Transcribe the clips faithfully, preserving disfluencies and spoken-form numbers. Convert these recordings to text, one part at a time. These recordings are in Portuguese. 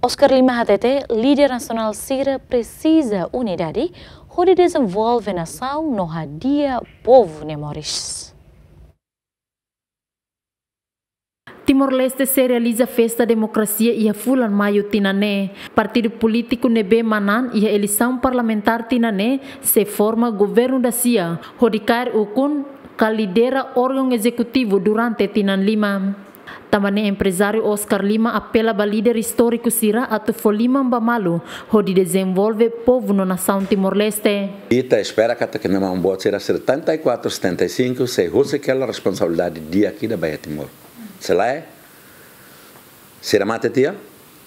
Oscar Lima H T T, líder nacional Sira, precisa unidade onde desenvolve nação no dia povo Nemoris. Timor-Leste se realiza festa democracia e a fulan maio tinané. Partido político Nebe Manan e a eleição parlamentar tinané se forma governo da C I A. Hodikar Ukun que lidera órgão executivo durante Tinan Lima. Também empresário Oscar Lima apela para líder histórico Sira atu folima mbamalu, onde desenvolve povo na nação Timor-Leste. Ita espera que não vão botar será setenta e quatro, setenta e cinco, se você quer a responsabilidade de aqui da Bahia Timor. Se lá é, será mate tia,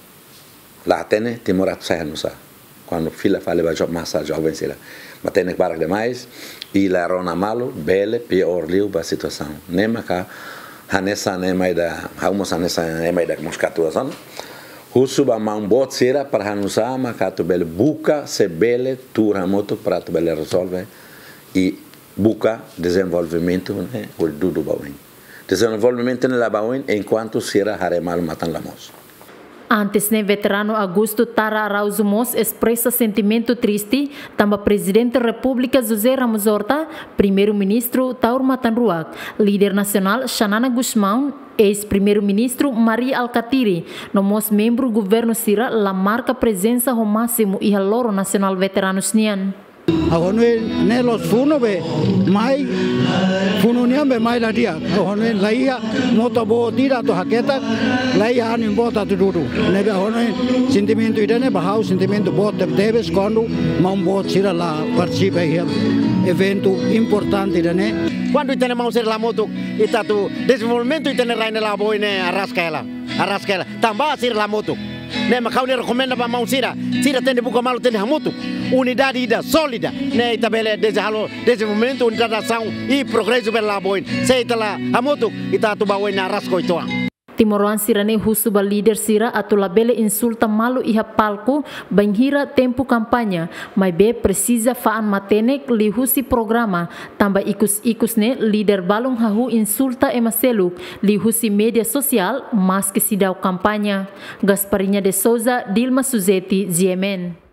lá tem Timor atu sai nusa. Quando filha fala para massa jovem será, mas tem que parar demais e lá rona malo, bele, pior liu para a situação. Nem cá Hanessa nemai da, haumos hanessa nemai da muscatuação. Husu ba mang bot sira para hanusa maka tu bele buka se bele tu ramoto para tu bele resolve e buka desenvolvimento né o dudu bawin. Desenvolvimento na bawin enquanto sira haremal matan lamos. Antes, né, veterano Augusto Tara Araújo Mos expressa sentimento triste, também presidente da República José Ramos Horta, primeiro-ministro Taur Matanruak, líder nacional Xanana Guzmão, ex-primeiro-ministro Maria Alcatiri, nomos membro do governo Sira, la marca presença ao máximo e haloro nacional veteranos nian. Ahonwe ne los funo be mai funo nia be mai la dia ahonwe laia moto bo tira to haketa laia ani bota tu duru ne be ahonwe sentimento idane bahau sentimento bot debes quando mam bot sira la participa hier evento importante idane quando itene mau ser la moto itatu desenvolvimento itene raine la boine arrascaela arrascaela tamba sir la moto ne makau ne recomenda para mau sira sira tende buka malu tende hamutu unidade ida sólida ne itabele desalo desenvolvimento unidade ação e progresso pela boin seita la hamutu itatu bawen arrasco itoa. Timoruan Sirane husu ba líder Sira atu labele insulta malu iha palco banghira tempo kampanya mai be precisa faan matenek li husi programa tamba ikus-ikus ne líder balung hahu insulta emaseluk li husi media sosial mas que sidau kampanya. Gasparinya de Souza, Dilma Suzeti, Ziemen.